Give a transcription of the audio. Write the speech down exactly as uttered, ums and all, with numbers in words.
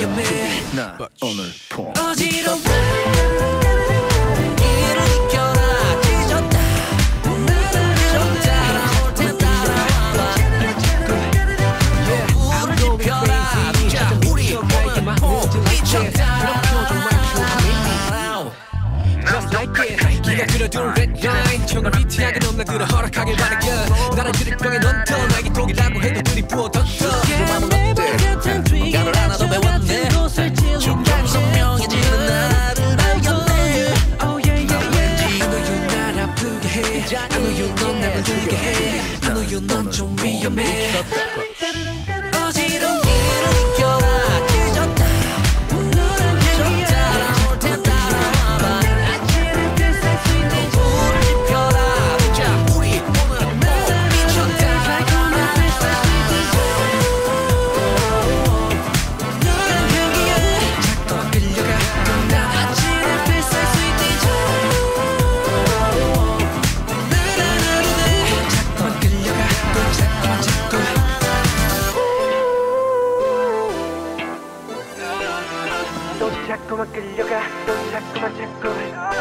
위험해. 나 오늘 폼 어지러워 이를 이겨라. 찢었다 오늘은 찢었다. 올 테면 따라와봐. 불을 지펴라. 자 우리 몸은 폼 미쳤다. Just like it 네가 그려둔 red line 정말 위태하게 넌 날 들어 허락하길 바랄게. 나를 드립병에 넌 더 나에게 독이라고 해도 들이부어 던져. 너만은 어때 나를 하나도 배웠네. 점점 선명해지는 나를 발견해. 난 왠지 I know you 날 아프게 해. I know you 넌 날 울게 해. I know you 넌 좀 위험해. 어지러운 일을 이겨라. 찢었다 오늘은 찢었다. 올 테면 따라와봐. 불을 지펴라. 자 우리 오늘은 뭐 미쳤다. 자꾸만 끌려가 또 나 아침에 뱃살 스위티죠. 오늘은 하루네. 자꾸만 끌려가 또 자꾸만 자꾸만 또 자꾸만 끌려가 또 자꾸만 자꾸만